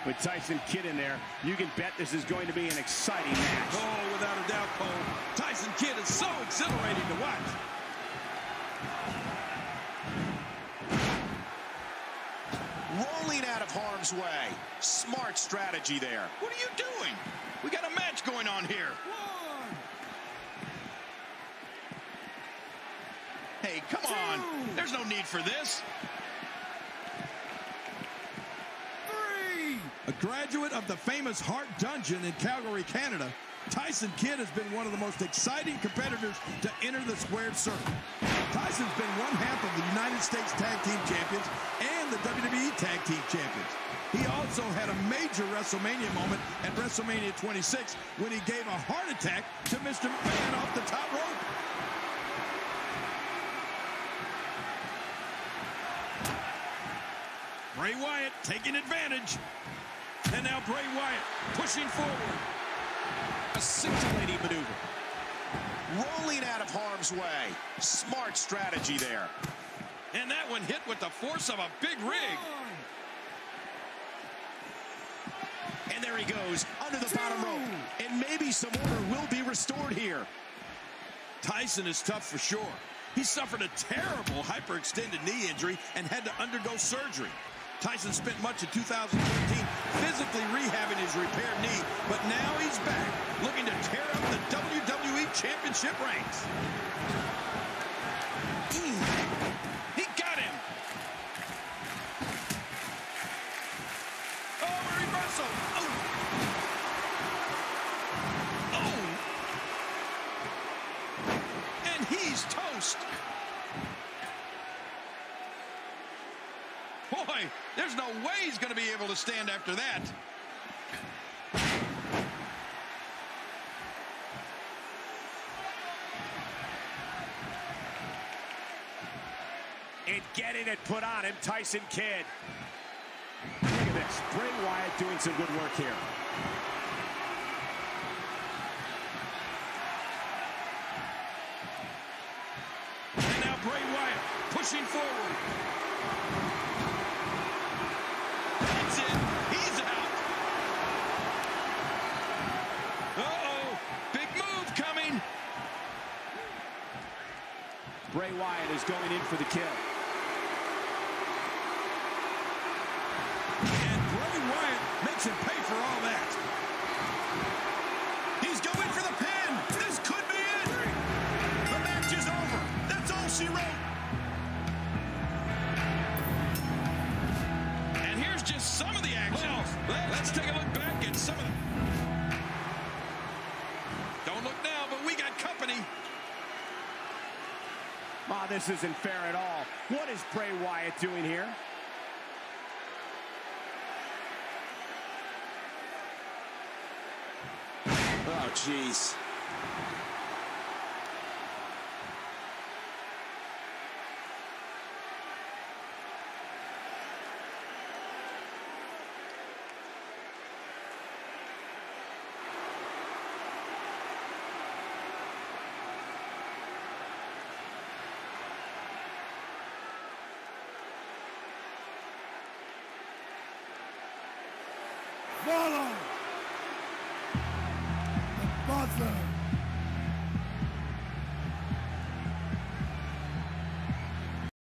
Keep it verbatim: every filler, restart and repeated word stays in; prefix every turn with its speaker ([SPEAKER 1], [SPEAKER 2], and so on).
[SPEAKER 1] With Tyson Kidd in there, you can bet this is going to be an exciting match.
[SPEAKER 2] Oh, without a doubt, Cole. Tyson Kidd is so exhilarating to watch.
[SPEAKER 3] Rolling out of harm's way. Smart strategy there.
[SPEAKER 2] What are you doing? We got a match going on here.
[SPEAKER 4] One.
[SPEAKER 2] Hey, come
[SPEAKER 4] Two.
[SPEAKER 2] on. There's no need for this.
[SPEAKER 4] Three.
[SPEAKER 2] A graduate of the famous Hart Dungeon in Calgary, Canada, Tyson Kidd has been one of the most exciting competitors to enter the squared circle. Tyson's been one half of the United States Tag Team Champions and the W W E Tag Team Champions. He also had a major WrestleMania moment at WrestleMania twenty-six when he gave a heart attack to Mister McMahon off the top rope. Bray Wyatt taking advantage. And now Bray Wyatt pushing forward.
[SPEAKER 3] A scintillating maneuver. Rolling out of harm's way. Smart strategy there.
[SPEAKER 2] And that one hit with the force of a big rig.
[SPEAKER 3] And there he goes, under the bottom rope. And maybe some order will be restored here.
[SPEAKER 2] Tyson is tough for sure. He suffered a terrible hyperextended knee injury and had to undergo surgery. Tyson spent much of two thousand thirteen physically rehabbing his repaired knee, but now he's back, looking to tear up the W W E Championship ranks. Mm. He got him. Oh, a reversal. Oh. Oh. And he's toast. Boy, there's no way he's going to be able to stand after that.
[SPEAKER 1] And getting it put on him, Tyson Kidd. Look at this. Bray Wyatt doing some good work here.
[SPEAKER 2] And now Bray Wyatt pushing forward. That's it. He's out. Uh-oh. Big move coming.
[SPEAKER 1] Bray Wyatt is going in for the kill.
[SPEAKER 2] And Bray Wyatt makes him pay for all that. He's going for the pin. This could be it. The match is over. That's all she wrote. And here's just some of the action. Oh, let's take a look back at some of them. Don't look now, but we got company.
[SPEAKER 1] Oh, this isn't fair at all. What is Bray Wyatt doing here?
[SPEAKER 3] Oh, jeez.
[SPEAKER 4] Follow the buzzer.